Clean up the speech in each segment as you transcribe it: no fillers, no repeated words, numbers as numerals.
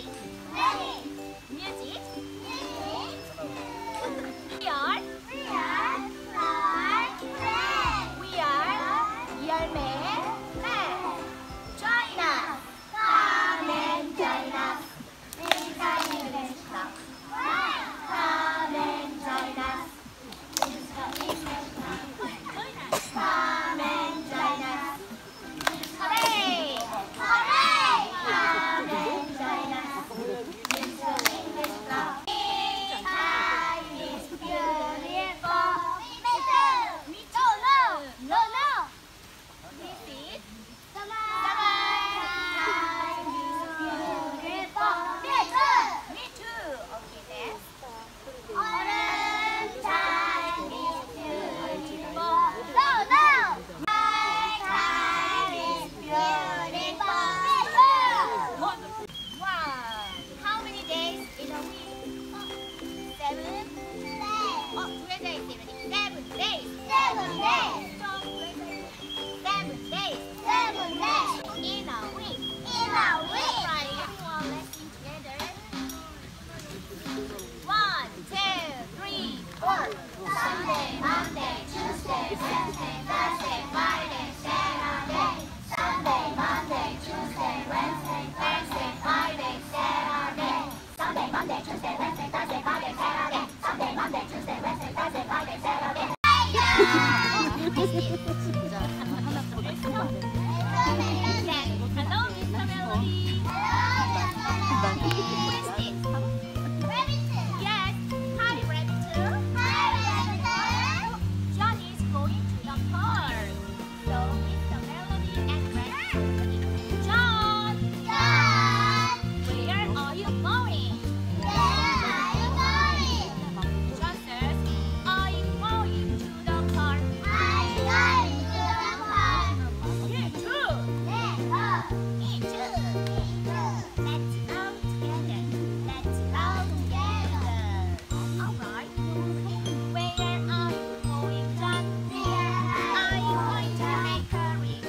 Music. We are 열매. Join us. Come and join us. Come and join us. Come and join us. Hooray! Hooray! Come and join us. English club. Time is beautiful. Me too. No. This is summer. Time is beautiful. Me too. Okay, then. Autumn time is beautiful. No. My time is beautiful. Wow. How many days in a week? 7. Oh, together is 7 days. 7 days. So together is 7 days. 7 days. In a week. Try everyone lesson together. 1, 2, 3, 4. Sunday, Monday, Tuesday, Wednesday, Thursday, Friday, Saturday. Sunday, Monday, Tuesday, Wednesday, Thursday, Friday, Saturday. Sunday, Monday, Tuesday, Wednesday, Thursday, Friday, Saturday. Sunday, Monday, Tuesday, Wednesday, Thursday, Friday, Saturday. Hello, Mr. Melody. Yes. Hi, Rabbit. John is going to the park. So, Mr. Melody and Rabbit. John, where are you going? John says, I'm going to the park. Me too. Me too. Let's go together. Alright. Where are you going, John? I'm going to make a ring.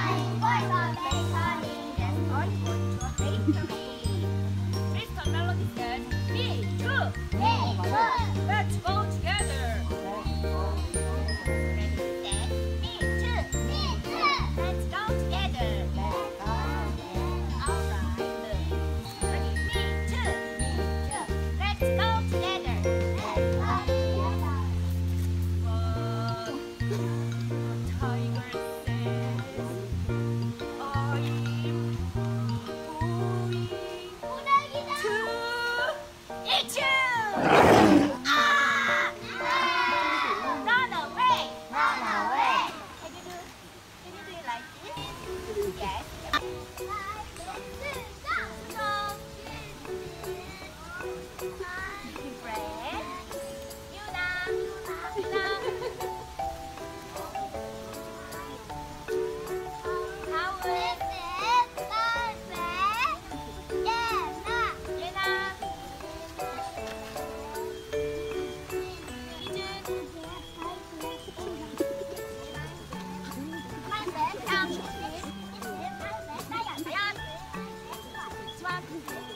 Yes, I'm going to a bakery. Mr. Melody said, me too. Let's go together. Rabbit said, me too. Let's go together. Alright. Ready? Me too. Let's go together. Whoa. Tiger says, I'm going to eat you. Run away. Can you do it like this? Yes. Fred, Yuna. Howard, Yena. Ijun.